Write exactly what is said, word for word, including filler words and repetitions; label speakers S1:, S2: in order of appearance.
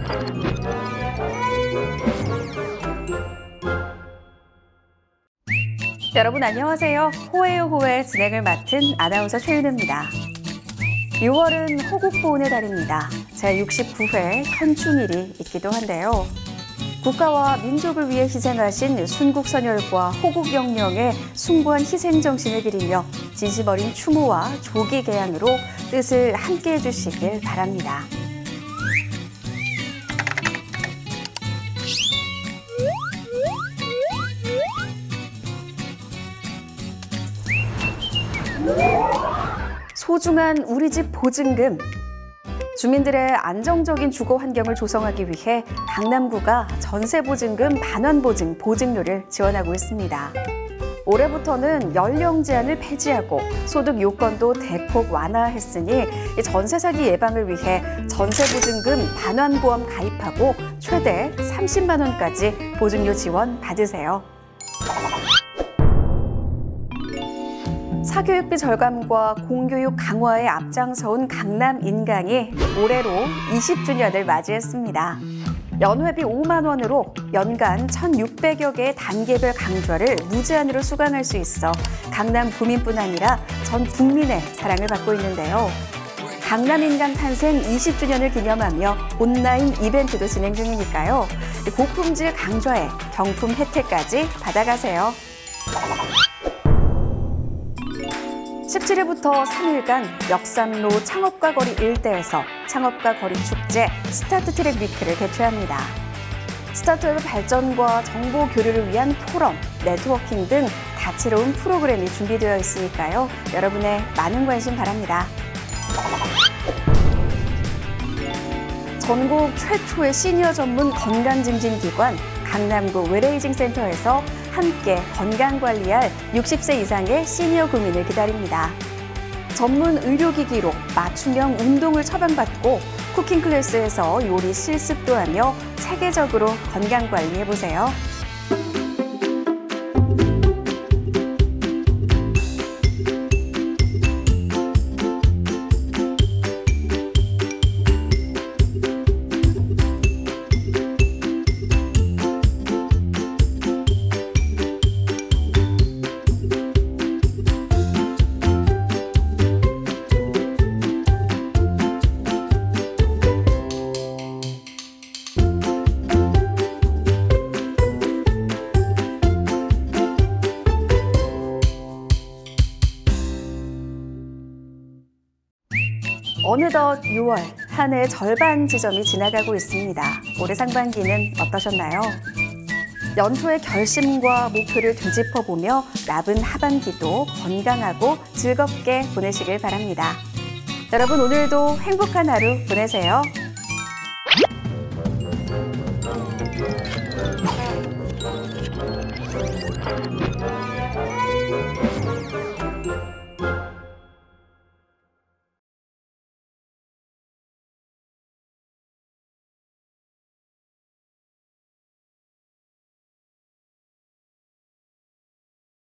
S1: 여러분 안녕하세요. 호에요 호에 진행을 맡은 아나운서 최윤우입니다. 유월은 호국보훈의 달입니다. 제육십구 회 현충일이 있기도 한데요. 국가와 민족을 위해 희생하신 순국선열과 호국영령의 숭고한 희생정신을 기리며 진심 어린 추모와 조기개양으로 뜻을 함께 해주시길 바랍니다. 소중한 우리 집 보증금. 주민들의 안정적인 주거 환경을 조성하기 위해 강남구가 전세보증금 반환보증 보증료를 지원하고 있습니다. 올해부터는 연령 제한을 폐지하고 소득 요건도 대폭 완화했으니 전세 사기 예방을 위해 전세보증금 반환보험 가입하고 최대 삼십만 원까지 보증료 지원 받으세요. 사교육비 절감과 공교육 강화에 앞장서온 강남 인강이 올해로 이십 주년을 맞이했습니다. 연회비 오만 원으로 연간 천육백여 개의 단계별 강좌를 무제한으로 수강할 수 있어 강남 구민뿐 아니라 전 국민의 사랑을 받고 있는데요. 강남 인강 탄생 이십 주년을 기념하며 온라인 이벤트도 진행 중이니까요. 고품질 강좌에 경품 혜택까지 받아가세요. 십칠 일부터 삼 일간 역삼로 창업가 거리 일대에서 창업가 거리 축제 스타트 트랙 위크를 개최합니다. 스타트업 발전과 정보 교류를 위한 포럼, 네트워킹 등 다채로운 프로그램이 준비되어 있으니까요. 여러분의 많은 관심 바랍니다. 전국 최초의 시니어 전문 건강증진기관 강남구 웰에이징 센터에서 함께 건강관리할 육십 세 이상의 시니어 구민을 기다립니다. 전문 의료기기로 맞춤형 운동을 처방받고 쿠킹 클래스에서 요리 실습도 하며 체계적으로 건강관리해보세요. 어느덧 유월, 한 해의 절반 지점이 지나가고 있습니다. 올해 상반기는 어떠셨나요? 연초의 결심과 목표를 되짚어보며 남은 하반기도 건강하고 즐겁게 보내시길 바랍니다. 여러분 오늘도 행복한 하루 보내세요.